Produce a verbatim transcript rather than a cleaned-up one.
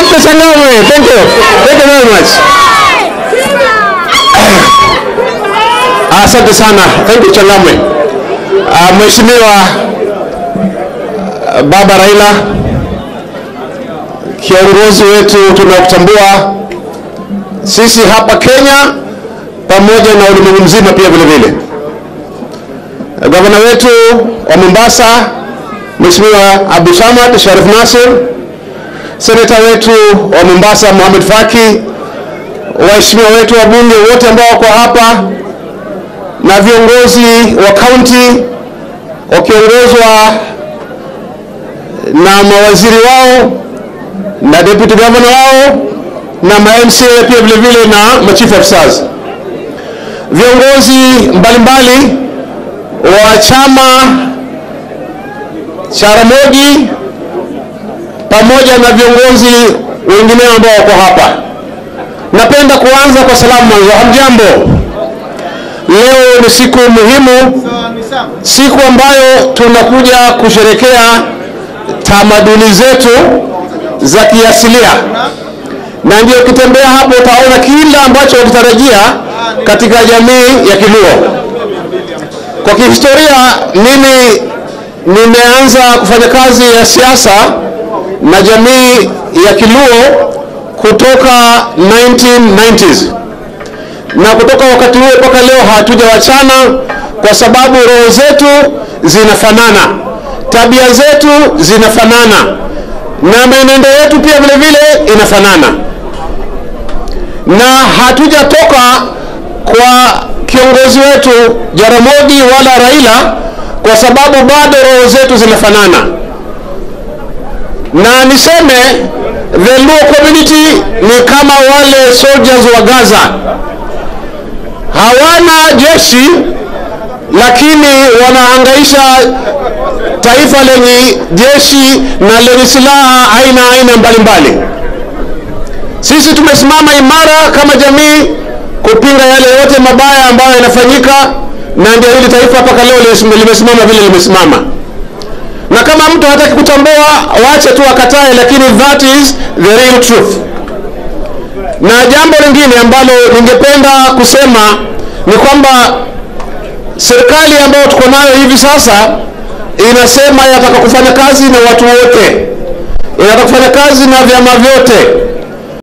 Asante Changamwe. Thank you. Thank you very much. Asante sana. Thank you Changamwe. Uh, Mheshimiwa uh, Baba Raila, kiongozi wetu tunakutambua sisi hapa Kenya pamoja na ulimwengu mzima pia vile vile. Gavana wetu wa Mombasa Mheshimiwa Abdul Samad Sharif Nasir, Senator wetu wa Mombasa Mohamed Faki, waheshimiwa wetu wa bunge wote ambao wako hapa, na viongozi wa county wakiongozwa na mawaziri wao na deputy governor wao na ma M C A pia vile vile na ma chief officers, viongozi mbalimbali wa chama cha Ramogi pamoja na viongozi wengine ambao wako hapa. Napenda kuanza kwa salamu mwanzo. Hamjambo. Leo ni siku muhimu, siku ambayo tunakuja kusherekea tamaduni zetu za kiasilia, na ndio ukitembea hapo utaona kila ambacho ukitarajia katika jamii ya Kiluo. Kwa kihistoria, mimi nimeanza kufanya kazi ya siasa na jamii ya Kiluo kutoka nineteen nineties, na kutoka wakati huo mpaka leo hatujawachana, kwa sababu roho zetu zinafanana, tabia zetu zinafanana, na mwenendo yetu pia vile vile inafanana, na hatujatoka kwa kiongozi wetu Jaramogi wala Raila kwa sababu bado roho zetu zinafanana. Na niseme the Luo community ni kama wale soldiers wa Gaza, hawana jeshi lakini wanahangaisha taifa lenye jeshi na lenye silaha aina aina mbalimbali. Sisi tumesimama imara kama jamii kupinga yale yote mabaya ambayo yanafanyika, na ndio hili taifa mpaka leo limesimama vile limesimama. Na kama mtu hataki kutambua, waache tu akatae, lakini that is the real truth. Na jambo lingine ambalo ningependa kusema ni kwamba serikali ambayo tuko nayo hivi sasa inasema inataka kufanya kazi na watu wote, inataka kufanya kazi na vyama vyote,